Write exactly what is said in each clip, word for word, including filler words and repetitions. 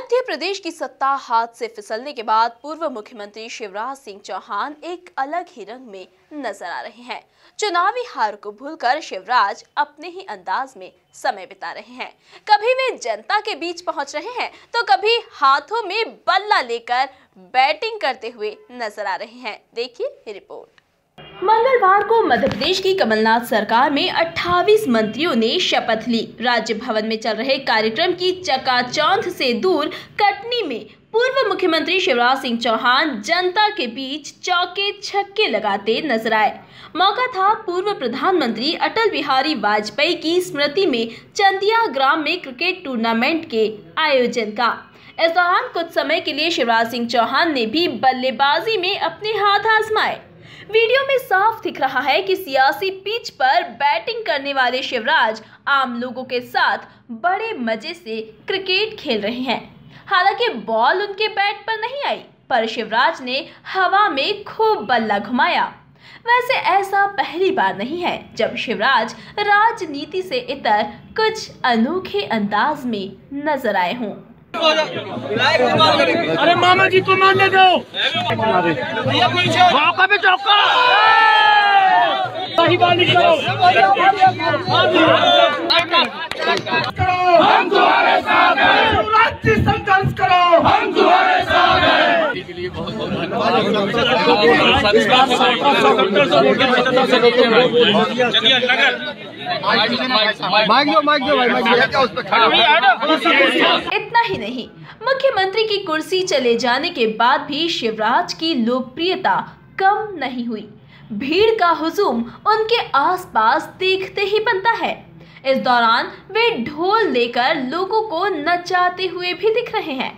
मध्य प्रदेश की सत्ता हाथ से फिसलने के बाद पूर्व मुख्यमंत्री शिवराज सिंह चौहान एक अलग ही रंग में नजर आ रहे हैं। चुनावी हार को भूलकर शिवराज अपने ही अंदाज में समय बिता रहे हैं। कभी वे जनता के बीच पहुंच रहे हैं तो कभी हाथों में बल्ला लेकर बैटिंग करते हुए नजर आ रहे हैं। देखिए रिपोर्ट। मंगलवार को मध्य प्रदेश की कमलनाथ सरकार में अट्ठाईस मंत्रियों ने शपथ ली। राज्य भवन में चल रहे कार्यक्रम की चकाचौंध से दूर कटनी में पूर्व मुख्यमंत्री शिवराज सिंह चौहान जनता के बीच चौके छक्के लगाते नजर आए। मौका था पूर्व प्रधानमंत्री अटल बिहारी वाजपेयी की स्मृति में चंदिया ग्राम में क्रिकेट टूर्नामेंट के आयोजन का। इस दौरान कुछ समय के लिए शिवराज सिंह चौहान ने भी बल्लेबाजी में अपने हाथ आजमाए। वीडियो में साफ दिख रहा है कि सियासी पिच पर बैटिंग करने वाले शिवराज आम लोगों के साथ बड़े मजे से क्रिकेट खेल रहे हैं। हालांकि बॉल उनके बैट पर नहीं आई, पर शिवराज ने हवा में खूब बल्ला घुमाया। वैसे ऐसा पहली बार नहीं है जब शिवराज राजनीति से इतर कुछ अनोखे अंदाज में नजर आए हों। अरे मामा जी को मारने दो। चौका पे चौका। हम तुम्हारे साथ हैं। राज्य संघर्ष करो, हम तुम्हारे साथ हैं। के लिए बहुत बहुत धन्यवाद। इतना ही नहीं, मुख्यमंत्री की कुर्सी चले जाने के बाद भी शिवराज की लोकप्रियता कम नहीं हुई। भीड़ का हुजूम उनके आसपास देखते ही बनता है। इस दौरान वे ढोल लेकर लोगों को नचाते हुए भी दिख रहे हैं।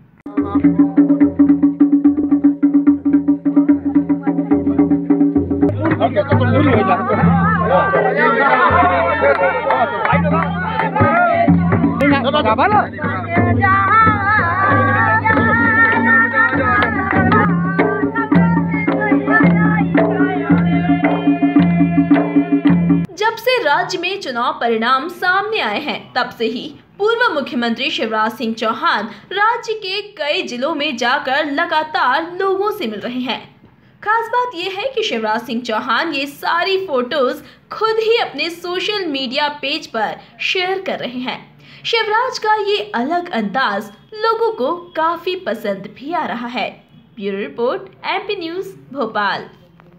जब से राज्य में चुनाव परिणाम सामने आए हैं, तब से ही पूर्व मुख्यमंत्री शिवराज सिंह चौहान राज्य के कई जिलों में जाकर लगातार लोगों से मिल रहे हैं। खास बात यह है कि शिवराज सिंह चौहान ये सारी फोटोज खुद ही अपने सोशल मीडिया पेज पर शेयर कर रहे हैं। शिवराज का ये अलग अंदाज लोगों को काफी पसंद भी आ रहा है। Bureau report, MP news, Bhopal.